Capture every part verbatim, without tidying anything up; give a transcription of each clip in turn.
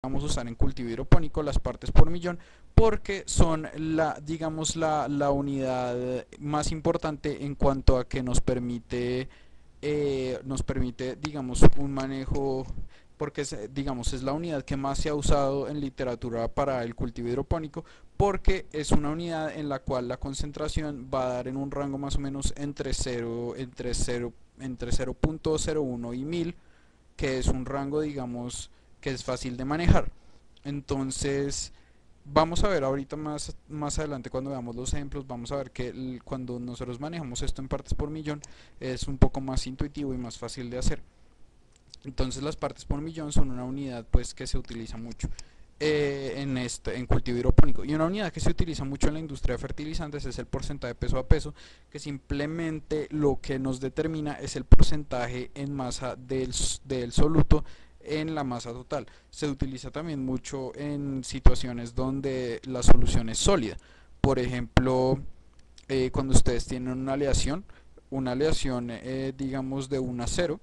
vamos a usar en cultivo hidropónico las partes por millón porque son la, digamos, la, la unidad más importante en cuanto a que nos permite, eh, nos permite, digamos, un manejo, porque es, digamos, es la unidad que más se ha usado en literatura para el cultivo hidropónico, porque es una unidad en la cual la concentración va a dar en un rango más o menos entre cero, entre cero, entre cero punto cero uno y mil, que es un rango, digamos, que es fácil de manejar. Entonces, vamos a ver ahorita más, más adelante cuando veamos los ejemplos, vamos a ver que el, cuando nosotros manejamos esto en partes por millón es un poco más intuitivo y más fácil de hacer. Entonces las partes por millón son una unidad pues que se utiliza mucho eh, en, este, en cultivo hidropónico. Y una unidad que se utiliza mucho en la industria de fertilizantes es el porcentaje peso a peso, que simplemente lo que nos determina es el porcentaje en masa del, del soluto en la masa total. Se utiliza también mucho en situaciones donde la solución es sólida. Por ejemplo, eh, cuando ustedes tienen una aleación, una aleación eh, digamos de uno a cero,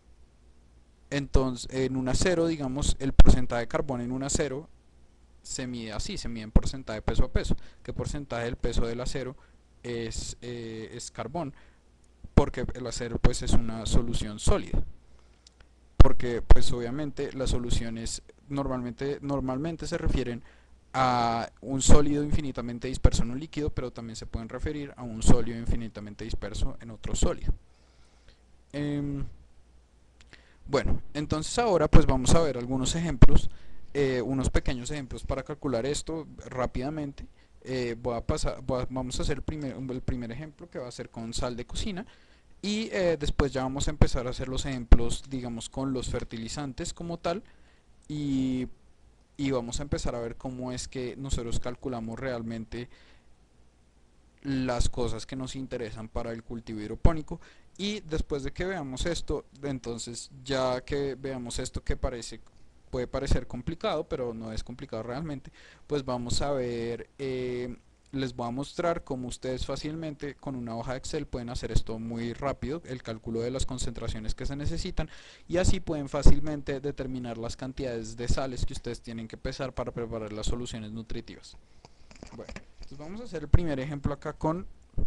entonces en un acero, digamos, el porcentaje de carbón en un acero se mide así, se mide en porcentaje peso a peso. ¿Qué porcentaje del peso del acero es, eh, es carbón? Porque el acero pues es una solución sólida. Porque pues obviamente las soluciones normalmente, normalmente se refieren a un sólido infinitamente disperso en un líquido, pero también se pueden referir a un sólido infinitamente disperso en otro sólido. Eh, Bueno, entonces ahora pues vamos a ver algunos ejemplos, eh, unos pequeños ejemplos para calcular esto rápidamente. Eh, voy a pasar, voy a- vamos a hacer el primer, el primer ejemplo que va a ser con sal de cocina y eh, después ya vamos a empezar a hacer los ejemplos, digamos, con los fertilizantes como tal y, y vamos a empezar a ver cómo es que nosotros calculamos realmente las cosas que nos interesan para el cultivo hidropónico. Y después de que veamos esto, entonces ya que veamos esto que parece puede parecer complicado, pero no es complicado realmente, pues vamos a ver, eh, les voy a mostrar cómo ustedes fácilmente con una hoja de Excel pueden hacer esto muy rápido, el cálculo de las concentraciones que se necesitan, y así pueden fácilmente determinar las cantidades de sales que ustedes tienen que pesar para preparar las soluciones nutritivas. Bueno, entonces vamos a hacer el primer ejemplo acá con,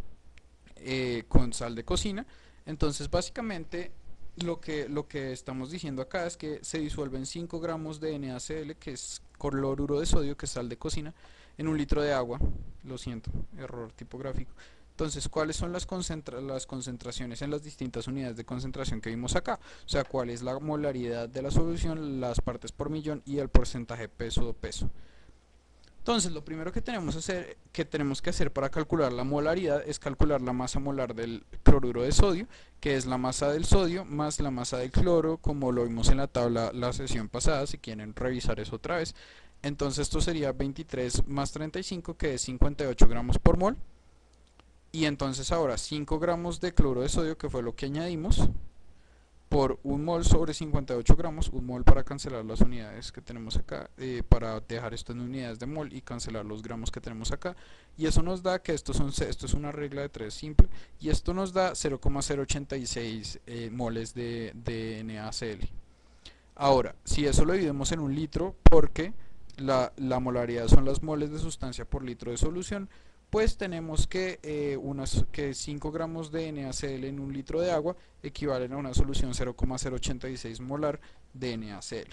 eh, con sal de cocina. Entonces básicamente lo que, lo que estamos diciendo acá es que se disuelven cinco gramos de NaCl, que es cloruro de sodio, que es sal de cocina, en un litro de agua. Lo siento, error tipográfico. Entonces, ¿cuáles son las, concentra las concentraciones en las distintas unidades de concentración que vimos acá? O sea, ¿cuál es la molaridad de la solución, las partes por millón y el porcentaje peso-peso? Entonces, lo primero que tenemos, hacer, que tenemos que hacer para calcular la molaridad es calcular la masa molar del cloruro de sodio, que es la masa del sodio más la masa del cloro, como lo vimos en la tabla la sesión pasada, si quieren revisar eso otra vez. Entonces, esto sería veintitrés más treinta y cinco, que es cincuenta y ocho gramos por mol. Y entonces ahora cinco gramos de cloro de sodio, que fue lo que añadimos, por un mol sobre cincuenta y ocho gramos, un mol para cancelar las unidades que tenemos acá, eh, para dejar esto en unidades de mol y cancelar los gramos que tenemos acá, y eso nos da que esto, son, esto es una regla de tres simple, y esto nos da cero coma cero ochenta y seis eh, moles de, de NaCl. Ahora, si eso lo dividimos en un litro, porque la, la molaridad son las moles de sustancia por litro de solución, pues tenemos que, eh, unas, que cinco gramos de NaCl en un litro de agua equivalen a una solución cero coma cero ochenta y seis molar de NaCl.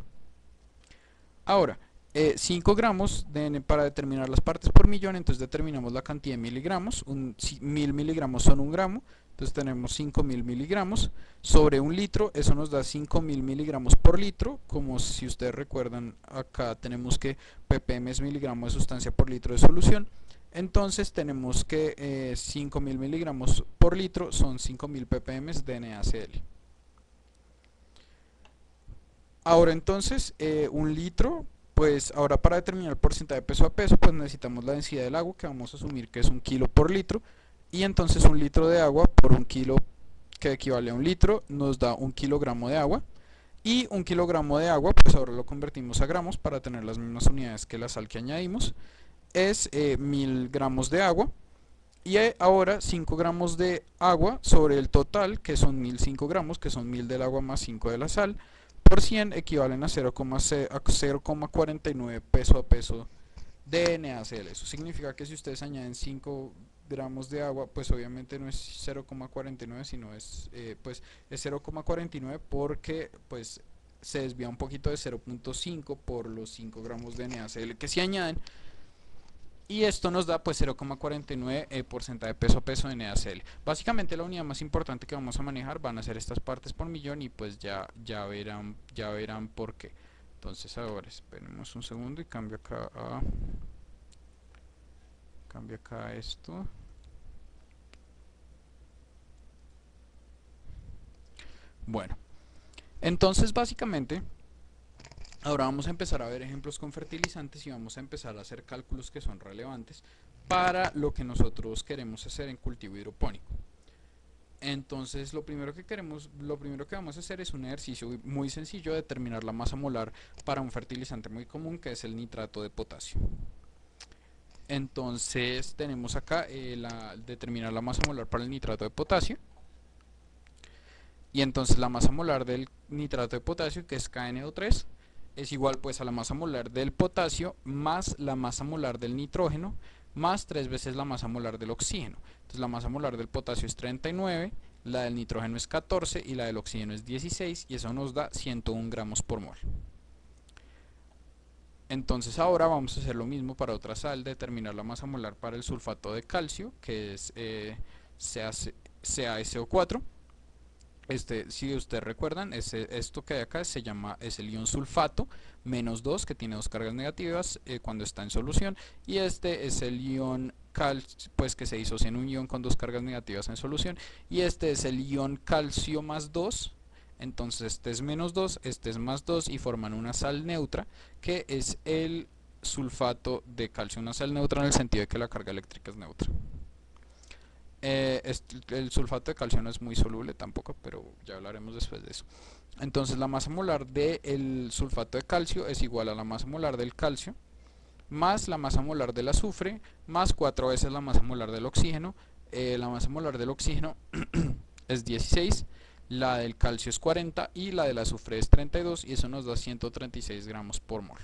Ahora, eh, cinco gramos de N para determinar las partes por millón, entonces determinamos la cantidad de miligramos, un, mil miligramos son un gramo, entonces tenemos cinco mil miligramos sobre un litro, eso nos da cinco mil miligramos por litro, como si ustedes recuerdan acá tenemos que ppm es miligramo de sustancia por litro de solución, entonces tenemos que eh, cinco mil miligramos por litro son cinco mil ppm de NaCl. Ahora entonces, eh, un litro, pues ahora para determinar el porcentaje de peso a peso, pues necesitamos la densidad del agua, que vamos a asumir que es un kilo por litro, y entonces un litro de agua por un kilo, que equivale a un litro, nos da un kilogramo de agua, y un kilogramo de agua, pues ahora lo convertimos a gramos para tener las mismas unidades que la sal que añadimos, es eh, mil gramos de agua, y ahora cinco gramos de agua sobre el total, que son mil cinco gramos, que son mil del agua más cinco de la sal, por cien equivalen a cero coma cuarenta y nueve peso a peso de NaCl. Eso significa que si ustedes añaden cinco gramos de agua, pues obviamente no es cero coma cuarenta y nueve, sino es eh, pues es cero coma cuarenta y nueve, porque pues se desvía un poquito de cero punto cinco por los cinco gramos de NaCl que se añaden, y esto nos da pues cero coma cuarenta y nueve eh, porcentaje de peso a peso de NaCl. Básicamente la unidad más importante que vamos a manejar van a ser estas partes por millón, y pues ya, ya verán ya verán por qué. Entonces ahora esperemos un segundo y cambio acá a cambio acá esto. Bueno, entonces básicamente ahora vamos a empezar a ver ejemplos con fertilizantes y vamos a empezar a hacer cálculos que son relevantes para lo que nosotros queremos hacer en cultivo hidropónico. Entonces lo primero que queremos, lo primero que vamos a hacer es un ejercicio muy sencillo de determinar la masa molar para un fertilizante muy común, que es el nitrato de potasio. Entonces tenemos acá eh, la, determinar la masa molar para el nitrato de potasio. Y entonces la masa molar del nitrato de potasio, que es K N O tres, es igual pues a la masa molar del potasio más la masa molar del nitrógeno más tres veces la masa molar del oxígeno. Entonces la masa molar del potasio es treinta y nueve, la del nitrógeno es catorce y la del oxígeno es dieciséis, y eso nos da ciento uno gramos por mol. Entonces ahora vamos a hacer lo mismo para otra sal, determinar la masa molar para el sulfato de calcio, que es eh, C A S O cuatro. Este, si ustedes recuerdan, ese, esto que hay acá se llama, es el ion sulfato menos dos, que tiene dos cargas negativas eh, cuando está en solución, y este es el ion calcio, pues que se disocia en un ion con dos cargas negativas en solución, y este es el ion calcio más dos. Entonces este es menos dos, este es más dos, y forman una sal neutra, que es el sulfato de calcio, una sal neutra en el sentido de que la carga eléctrica es neutra. Eh, este, el sulfato de calcio no es muy soluble tampoco, pero ya hablaremos después de eso. Entonces la masa molar del sulfato de calcio es igual a la masa molar del calcio más la masa molar del azufre más cuatro veces la masa molar del oxígeno. Eh, la masa molar del oxígeno es dieciséis, la del calcio es cuarenta y la del azufre es treinta y dos, y eso nos da ciento treinta y seis gramos por mol.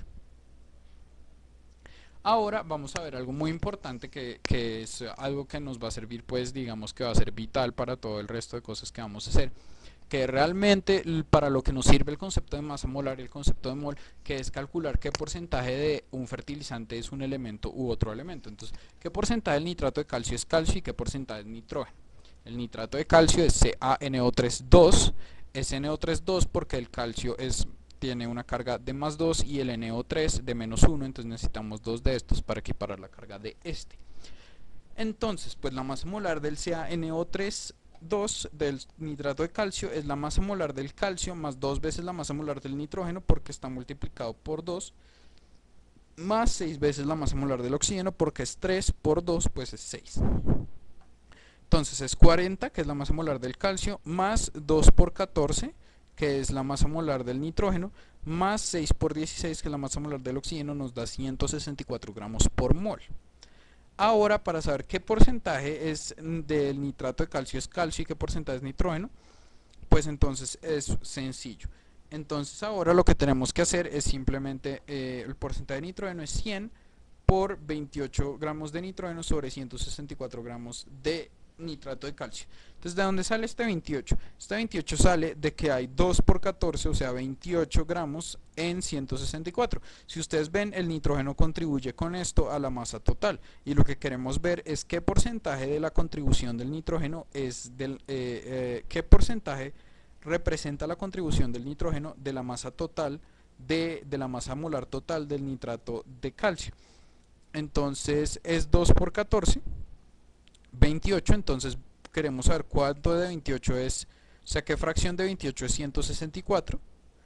Ahora vamos a ver algo muy importante que, que es algo que nos va a servir, pues digamos que va a ser vital para todo el resto de cosas que vamos a hacer, que realmente para lo que nos sirve el concepto de masa molar y el concepto de mol, que es calcular qué porcentaje de un fertilizante es un elemento u otro elemento. Entonces, qué porcentaje del nitrato de calcio es calcio y qué porcentaje es nitrógeno. El nitrato de calcio es C A N O tres dos, es N O tres dos porque el calcio es tiene una carga de más dos y el N O tres de menos uno, entonces necesitamos dos de estos para equiparar la carga de este. Entonces, pues la masa molar del C A N O tres dos del nitrato de calcio es la masa molar del calcio más dos veces la masa molar del nitrógeno, porque está multiplicado por dos, más seis veces la masa molar del oxígeno, porque es tres por dos, pues es seis. Entonces es cuarenta, que es la masa molar del calcio, más dos por catorce, que es la masa molar del nitrógeno, más seis por dieciséis, que es la masa molar del oxígeno, nos da ciento sesenta y cuatro gramos por mol. Ahora, para saber qué porcentaje es del nitrato de calcio es calcio y qué porcentaje es nitrógeno, pues entonces es sencillo. Entonces ahora lo que tenemos que hacer es simplemente, eh, el porcentaje de nitrógeno es cien por veintiocho gramos de nitrógeno sobre ciento sesenta y cuatro gramos de nitrato de calcio. Entonces, ¿de dónde sale este veintiocho? Este veintiocho sale de que hay dos por catorce, o sea, veintiocho gramos en ciento sesenta y cuatro. Si ustedes ven, el nitrógeno contribuye con esto a la masa total, y lo que queremos ver es qué porcentaje de la contribución del nitrógeno es del, eh, eh, qué porcentaje representa la contribución del nitrógeno de la masa total, de, de la masa molar total del nitrato de calcio. Entonces es dos por catorce, veintiocho, entonces queremos saber cuánto de veintiocho es, o sea, qué fracción de veintiocho es ciento sesenta y cuatro,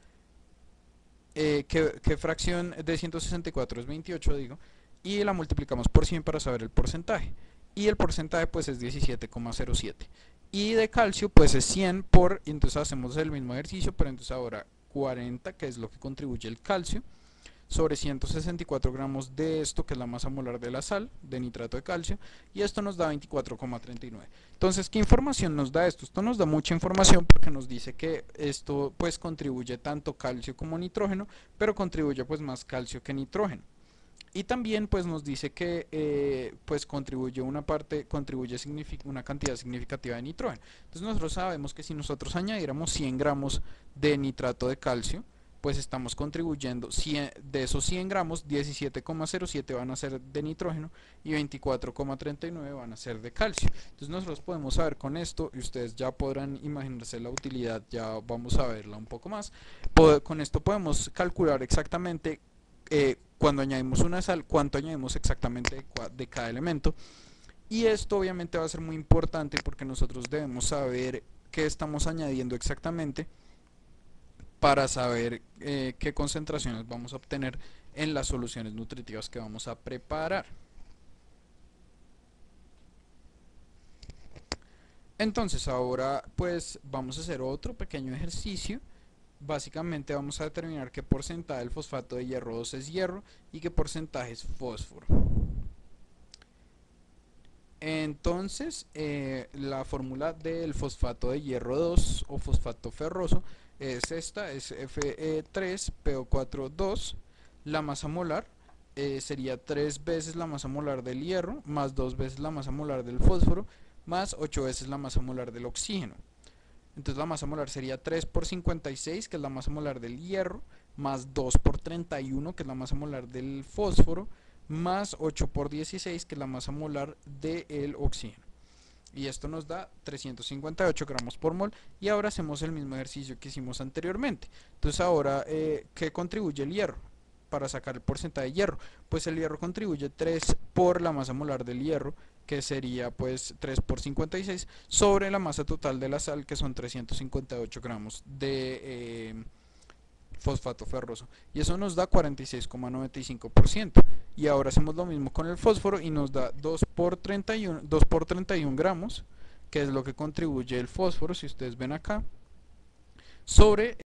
eh, qué, qué fracción de ciento sesenta y cuatro es veintiocho, digo, y la multiplicamos por cien para saber el porcentaje, y el porcentaje pues es diecisiete coma cero siete, y de calcio pues es cien por, y entonces hacemos el mismo ejercicio, pero entonces ahora cuarenta, que es lo que contribuye el calcio, sobre ciento sesenta y cuatro gramos de esto, que es la masa molar de la sal, de nitrato de calcio, y esto nos da veinticuatro coma treinta y nueve. Entonces, ¿qué información nos da esto? Esto nos da mucha información porque nos dice que esto pues contribuye tanto calcio como nitrógeno, pero contribuye pues más calcio que nitrógeno. Y también pues nos dice que eh, pues contribuye una parte, contribuye una cantidad significativa de nitrógeno. Entonces nosotros sabemos que si nosotros añadiéramos cien gramos de nitrato de calcio, pues estamos contribuyendo cien, de esos cien gramos, diecisiete coma cero siete van a ser de nitrógeno y veinticuatro coma treinta y nueve van a ser de calcio. Entonces nosotros podemos saber con esto, y ustedes ya podrán imaginarse la utilidad, ya vamos a verla un poco más. Con esto podemos calcular exactamente eh, cuando añadimos una sal, cuánto añadimos exactamente de, de cada elemento. Y esto obviamente va a ser muy importante porque nosotros debemos saber qué estamos añadiendo exactamente para saber eh, qué concentraciones vamos a obtener en las soluciones nutritivas que vamos a preparar. Entonces ahora pues vamos a hacer otro pequeño ejercicio. Básicamente vamos a determinar qué porcentaje del fosfato de hierro dos es hierro y qué porcentaje es fósforo. Entonces eh, la fórmula del fosfato de hierro dos o fosfato ferroso es esta, es F E tres P O cuatro dos. La masa molar eh, sería tres veces la masa molar del hierro más dos veces la masa molar del fósforo más ocho veces la masa molar del oxígeno. Entonces la masa molar sería tres por cincuenta y seis, que es la masa molar del hierro, más dos por treinta y uno, que es la masa molar del fósforo, más ocho por dieciséis, que es la masa molar del oxígeno. Y esto nos da trescientos cincuenta y ocho gramos por mol. Y ahora hacemos el mismo ejercicio que hicimos anteriormente. Entonces ahora, eh, ¿qué contribuye el hierro? Para sacar el porcentaje de hierro, pues el hierro contribuye tres por la masa molar del hierro, que sería pues tres por cincuenta y seis, sobre la masa total de la sal, que son trescientos cincuenta y ocho gramos de eh, fosfato ferroso, y eso nos da cuarenta y seis coma noventa y cinco por ciento. Y ahora hacemos lo mismo con el fósforo y nos da dos por treinta y uno, dos por treinta y uno gramos, que es lo que contribuye el fósforo, si ustedes ven acá, sobre